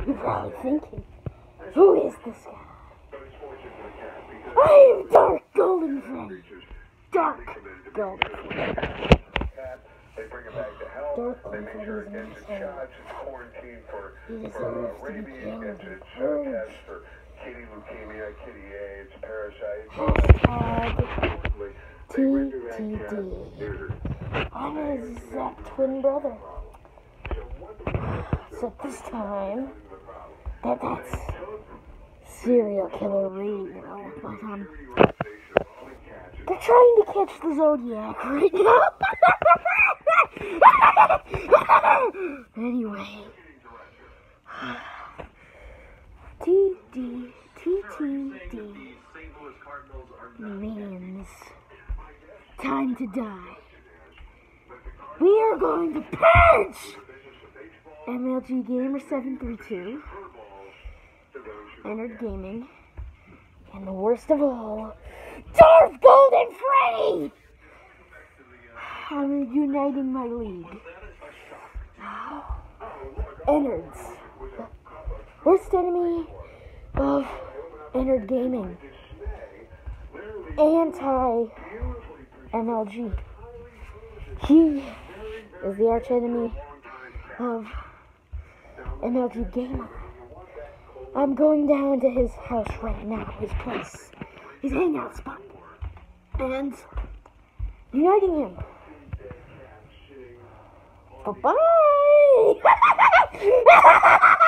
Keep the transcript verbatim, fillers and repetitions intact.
You're probably thinking, who is this guy? I am Dark Golden Freddy. Dark Golden Freddy. Dark Golden Freddy is an asshole. He deserves to be killed and purged. Hashtag T T D. I'm his Zap twin brother. Except this time, that that's serial killer Reed, you know, but um, they're trying to catch the Zodiac right now. Anyway, T D T T D means time to die. We are going to purge M L G Gamer seven three two, Entered Gaming, and the worst of all, Dark Golden Freddy! I'm uniting my league. Entereds. Worst enemy of Entered Gaming. Anti-M L G. He is the arch enemy of M L G Gamer. I'm going down to his house right now, his place, his hangout spot, and uniting him. Bye-bye!